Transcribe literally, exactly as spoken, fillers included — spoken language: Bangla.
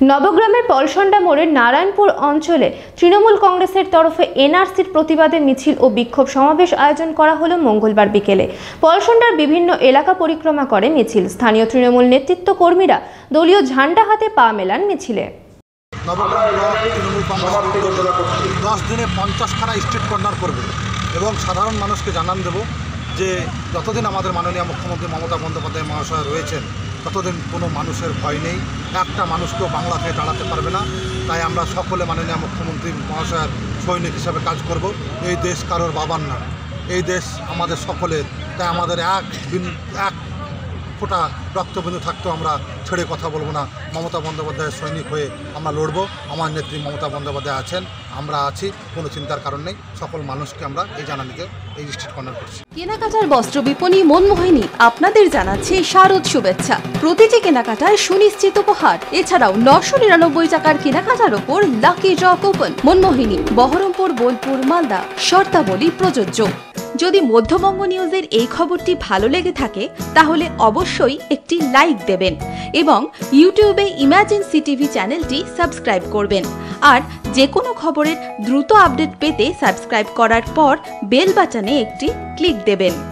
নবগ্রামের পলসণ মোড়ের নারায়ণপুর অঞ্চলে তৃণমূল কংগ্রেসের তরফে এনআরসির প্রতিবাদে মিছিল ও বিক্ষোভ সমাবেশ আয়োজন করা হলো মঙ্গলবার বিকেলে। পলসণের বিভিন্ন এলাকা পরিক্রমা করে মিছিল। স্থানীয় তৃণমূল নেতৃত্ব কর্মীরা দলীয় ঝান্ডা হাতে পা মেলান মিছিলে। দশ দিনে পঞ্চাশখানা স্ট্রিট কর্নার করবে এবং সাধারণ মানুষকে জানান দেব যে যতদিন আমাদের মাননীয় মুখ্যমন্ত্রী মমতা বন্দ্যোপাধ্যায় মহাশয় রয়েছেন ততদিন কোনো মানুষের ভয় নেই, একটা মানুষকেও বাংলা থেকে দাঁড়াতে পারবে না। তাই আমরা সকলে মাননীয় মুখ্যমন্ত্রী মহাশয়ের সৈনিক হিসাবে কাজ করব। এই দেশ কারোর বাবার না, এই দেশ আমাদের সকলের। তাই আমাদের এক দিন এক ফোঁটা রক্তবিন্দু থাকতেও আমরা ছেড়ে কথা বলবো না। মমতা বন্দ্যোপাধ্যায়ের সৈনিক হয়ে আমরা লড়বো। আমার নেত্রী মমতা বন্দ্যোপাধ্যায় আছেন, আমরা আছি, কোনো চিন্তার কারণ নেই। সকল মানুষকে আমরা এই জানানিতে এই স্ট্রিট কর্নার করছি। কেনাকাটার বস্ত্র বিপণী মনমোহিনী আপনাদের জানাচ্ছে শারদ শুভেচ্ছা। প্রতিটি কেনাকাটায় সুনিশ্চিত উপহার। এছাড়াও নশো নিরানব্বই টাকার কেনাকাটার ওপর lucky draw coupon. Manmohini, Baharampur, Bolpur, Malda. শর্তাবলী প্রযোজ্য। যদি মধ্যবঙ্গ নিউজের এই খবরটি ভালো লেগে থাকে তাহলে অবশ্যই একটি লাইক দেবেন এবং ইউটিউবে ইমাজিন সিটিভি চ্যানেলটি সাবস্ক্রাইব করবেন। আর যে কোনো খবরের দ্রুত আপডেট পেতে সাবস্ক্রাইব করার পর বেল বাটনে একটি ক্লিক দেবেন।